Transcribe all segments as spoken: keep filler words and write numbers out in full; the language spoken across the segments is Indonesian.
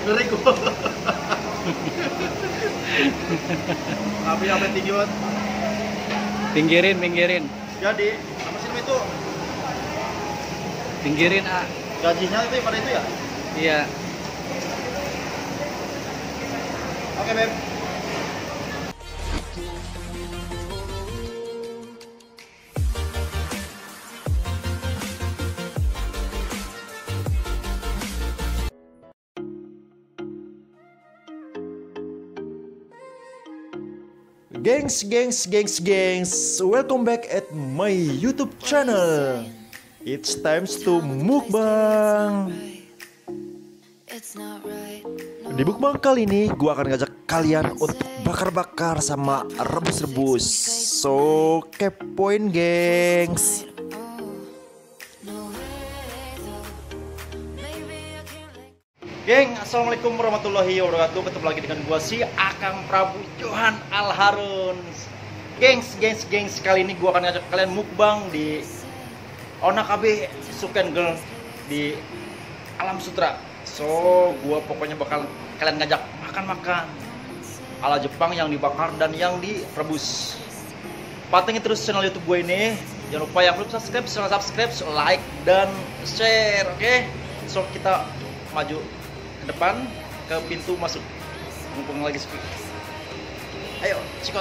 Ngeri gua. Tapi apa tinggi banget. Pinggirin, pinggirin. Jadi, sama sini itu Pinggirin, A. gajinya itu pada itu ya? Iya. Oke, Beb. Gengs, gengs, gengs, gengs, welcome back at my YouTube channel. It's time to mukbang. Di mukbang kali ini, gue akan ngajak kalian untuk bakar-bakar sama rebus-rebus. So, kepoin, gengs. Geng, assalamualaikum warahmatullahi wabarakatuh. Ketemu lagi dengan gua si Akang Prabu Johan Al Harun. Gengs, gengs, gengs. Kali ini gua akan ngajak kalian mukbang di Ona K B Suken Girl di Alam Sutra. So, gua pokoknya bakal kalian ngajak makan-makan ala Jepang yang dibakar dan yang direbus. Pantengin terus channel YouTube gue ini. Jangan lupa yang belum subscribe, silahkan subscribe, like dan share. Oke? Okay? So, kita maju ke depan ke pintu masuk, mumpung lagi sepi. Ayo, cikot.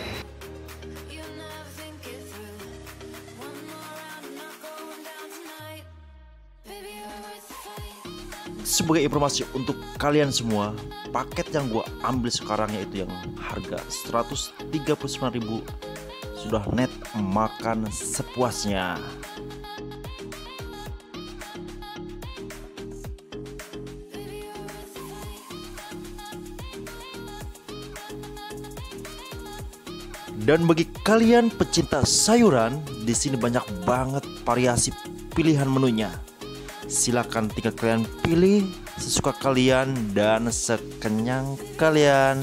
Sebagai informasi untuk kalian semua, paket yang gua ambil sekarang yaitu yang harga seratus tiga puluh sembilan ribu sudah net makan sepuasnya. Dan bagi kalian pecinta sayuran, di sini banyak banget variasi pilihan menunya. Silakan tinggal kalian pilih sesuka kalian dan sekenyang kalian.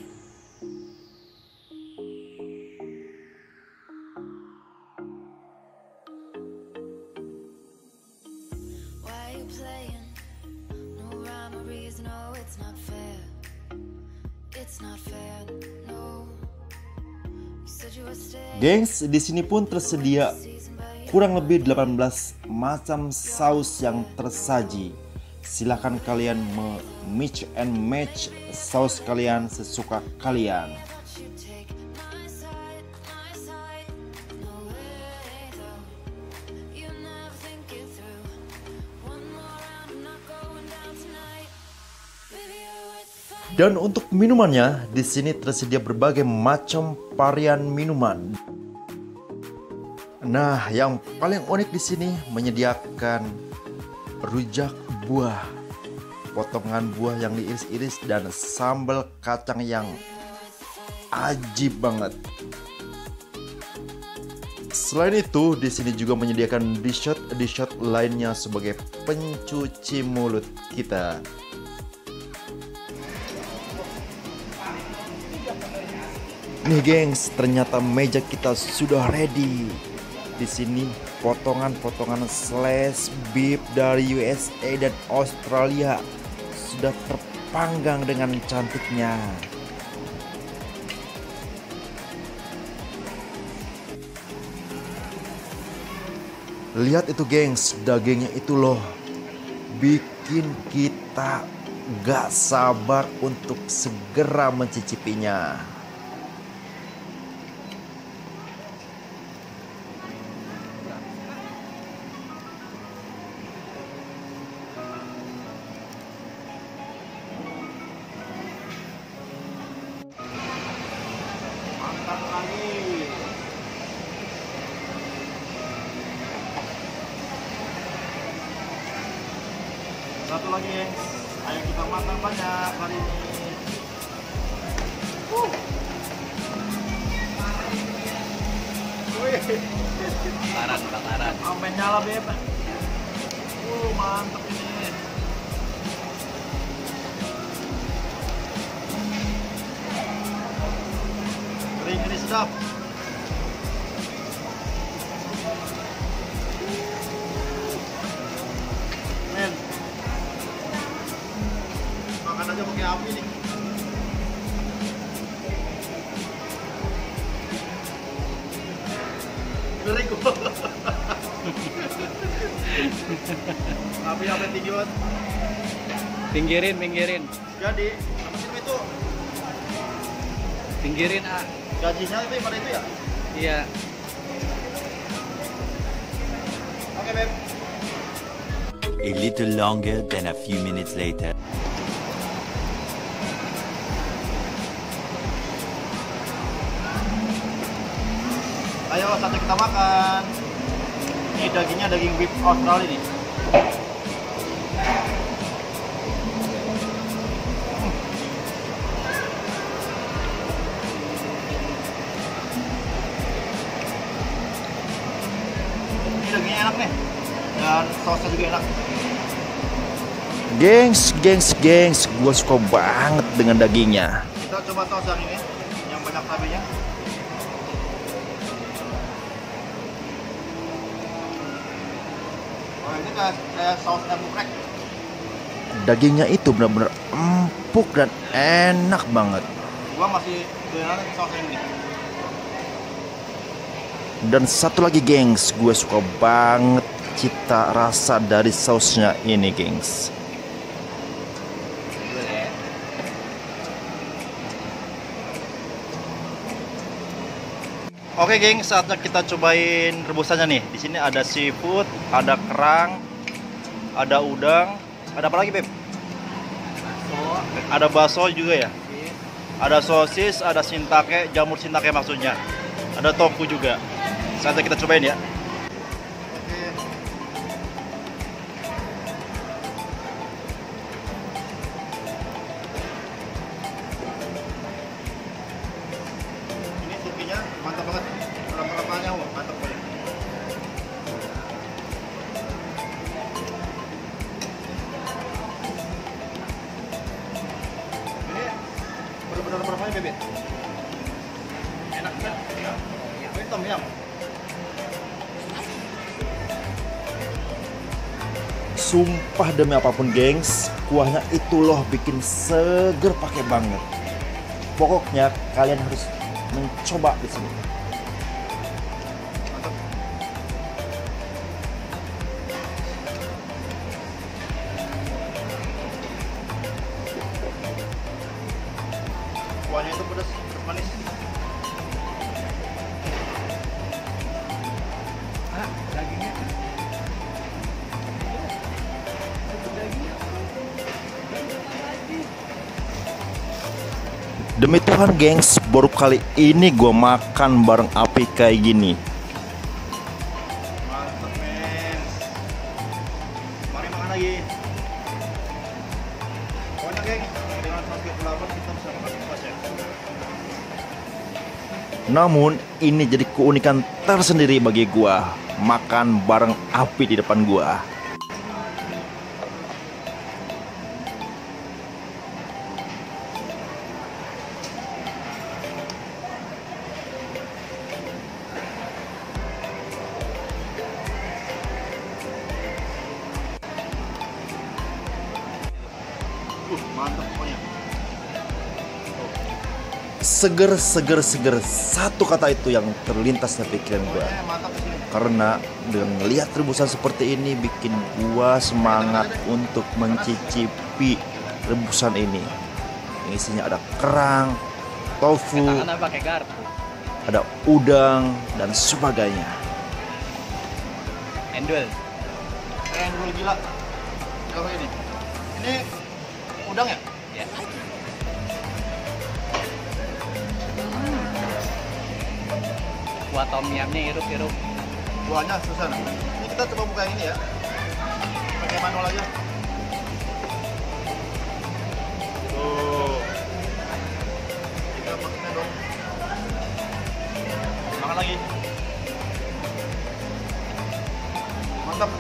Gengs, di sini pun tersedia kurang lebih delapan belas macam saus yang tersaji. Silahkan kalian mix and match saus kalian sesuka kalian. Dan untuk minumannya, di sini tersedia berbagai macam varian minuman. Nah, yang paling unik di sini menyediakan rujak buah, potongan buah yang diiris-iris dan sambal kacang yang ajib banget. Selain itu, di sini juga menyediakan dessert dessert lainnya sebagai pencuci mulut kita. Nih gengs, ternyata meja kita sudah ready. Di sini potongan-potongan slice beef dari U S A dan Australia sudah terpanggang dengan cantiknya. Lihat itu gengs, dagingnya itu loh, bikin kita gak sabar untuk segera mencicipinya. Satu lagi, gengs. Ayo kita makan banyak hari ini. Uh. Wih. Bakaran, bakaran. Sampai nyala, Beb. Uh, mantap ini. Kering ini sedap. Men. kayak api nih. Ngeri gua. Api-api tinggi banget. Pinggirin, pinggirin. Jadi, apa sih itu? Pinggirin, ah. Gajinya itu pada itu ya? Iya. Oke, Beb. A little longer than a few minutes later. Ayo, saatnya kita makan. Ini dagingnya daging beef Australia nih. Ini dagingnya enak nih. Dan sausnya juga enak. Gengs, gengs, gengs, gue suka banget dengan dagingnya. Kita coba saus yang ini, yang banyak cabenya. Oh, ini kayak, kayak saus geprek. Dagingnya itu benar-benar empuk dan enak banget. Gua masih doyan saus yang ini. Dan satu lagi gengs, gue suka banget cita rasa dari sausnya ini gengs. Oke geng, saatnya kita cobain rebusannya nih. Di sini ada seafood, ada kerang, ada udang, ada apa lagi Beb? Baso. Ada bakso juga ya? Ada sosis, ada shiitake, jamur shiitake maksudnya. Ada tofu juga. Saatnya kita cobain ya. Ini sukinya mantap banget. Rempah-rempahnya mantap banget. Ini benar-benar rempahnya bebek. Enak banget. Ini tom yum. Sumpah demi apapun gengs, kuahnya itu loh bikin seger pakai banget. Pokoknya kalian harus mencoba di sini. Mantap. Kuahnya itu pedas, pedas manis. Ah, dagingnya. Demi Tuhan gengs, baru kali ini gue makan bareng api kayak gini. Mantap men. Mari makan lagi. Pokoknya geng, dengan saus kelapa kita bisa makan bebas ya. Namun ini jadi keunikan tersendiri bagi gue, makan bareng api di depan gue. Uh, mantap pokoknya. Seger, seger, seger. Satu kata itu yang terlintas di pikiran gue. Pokoknya mantap di sini. Karena dengan melihat rebusan seperti ini bikin gua semangat untuk mencicipi rebusan ini. Yang isinya ada kerang, tofu, Tangannya pakai garpu. ada udang dan sebagainya. Endul. Keren dulu gila. Kalau ini. Ini udang ya? Ya. Kuah tom yumnya irup-irup. Buahnya susah. Nah. Ini kita coba buka yang ini ya. Pakai manual aja. Tuh. Kita pakainya dong. Makan lagi. Mantap.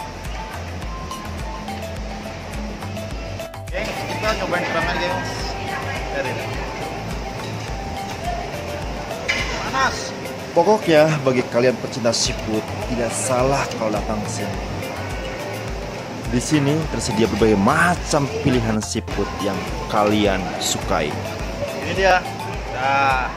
Geng, kita cobain kerangan gengs. Dari ini. Panas. Pokoknya bagi kalian pecinta seafood tidak salah kalau datang ke sini. Di sini tersedia berbagai macam pilihan seafood yang kalian sukai. Ini dia. Nah.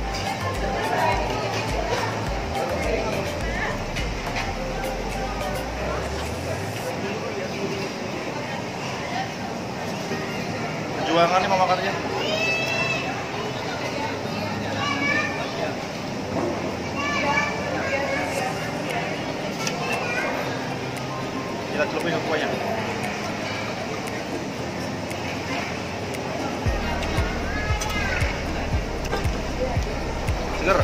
Perjuangan nih mau makannya. Kita celupin semuanya. Seger.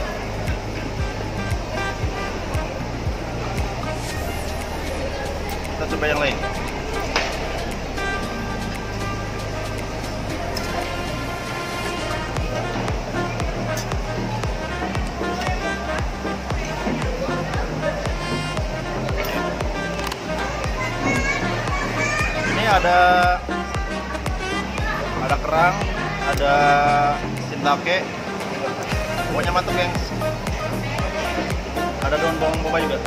Kita coba yang lain. Ini ada ada kerang, ada shiitake. Pokoknya mantap, gengs. Ada daun bawang bombay juga.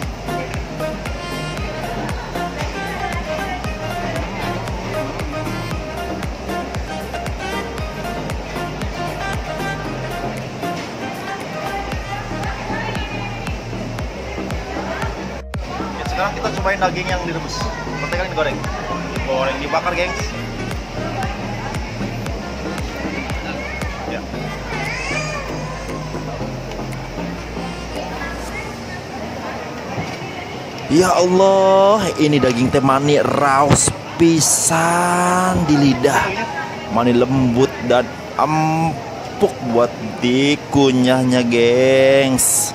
Oke, sekarang kita cobain daging yang direbus. Nanti kan digoreng. Goreng dibakar, gengs. Ya. Ya Allah, ini daging teh mani raos pisan di lidah. Mani lembut dan empuk buat dikunyahnya, gengs.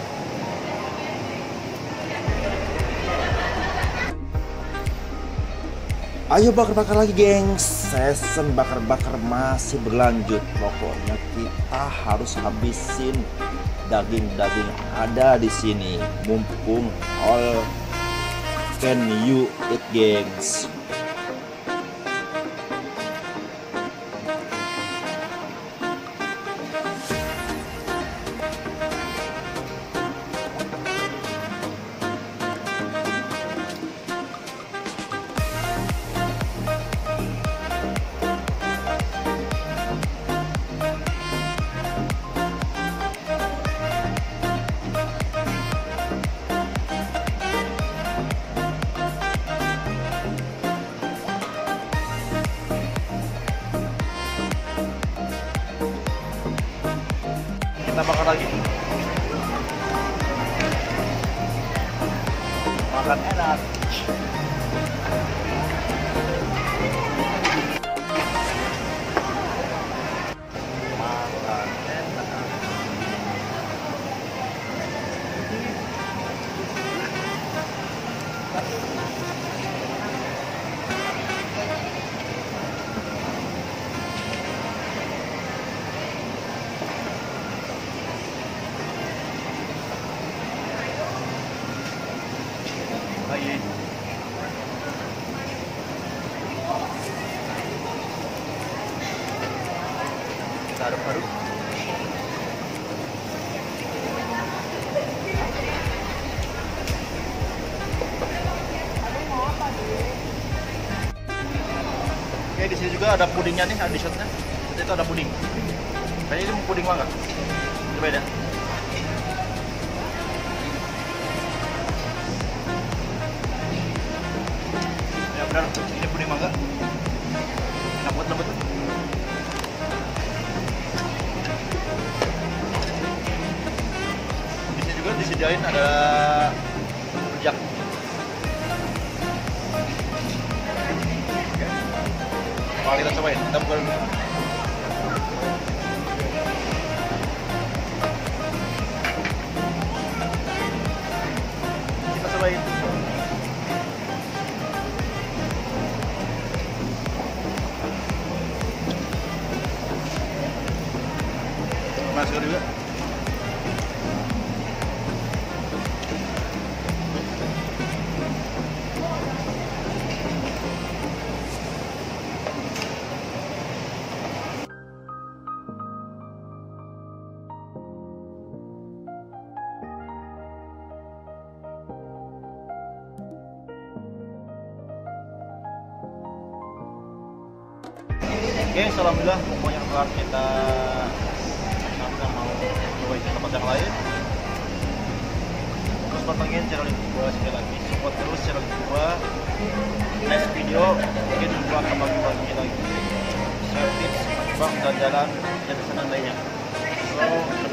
Ayo bakar-bakar lagi, gengs. Season bakar-bakar masih berlanjut. Pokoknya kita harus habisin daging-daging ada di sini. Mumpung all can you eat, gengs. Kita bakar lagi. Makan enak. Makan enak. Lagi. Kita aduk-aduk. Oke, di sini juga ada pudingnya nih, ada dessert-nya. Itu ada puding. Kayaknya ini puding mangga. Coba ya. Ya benar, ini puding mangga. Enak banget, lembut. Di sini juga disediain ada rujak. Oke. Mari kita cobain, kita buka dulu. Kita cobain. Masuk juga. Gengs, alhamdulillah pokoknya kelar kita sampai mau coba ke tempat yang lain. Terus pantengin channel YouTube gua sekali lagi, support terus channel YouTube gua. Next video mungkin gua akan bagi-bagi lagi share tips bang dan jalan dan sana lainnya. So